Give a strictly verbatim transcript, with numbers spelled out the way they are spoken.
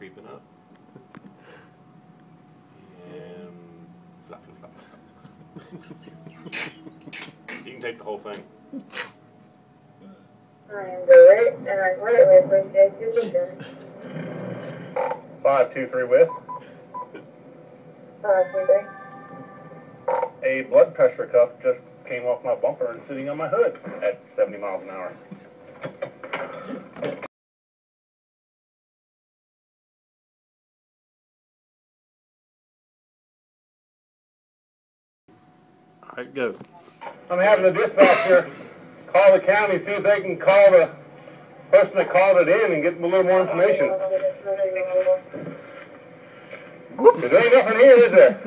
creeping up. And flap, flap, flap, flap. You can take the whole thing. I am great, and I greatly appreciate your concern. five two three with. Five two three. A blood pressure cuff just came off my bumper and sitting on my hood at seventy miles an hour. All right, go. I'm having the dispatcher call the county, see if they can call the person that called it in and get a little more information. Because there ain't nothing here, is there?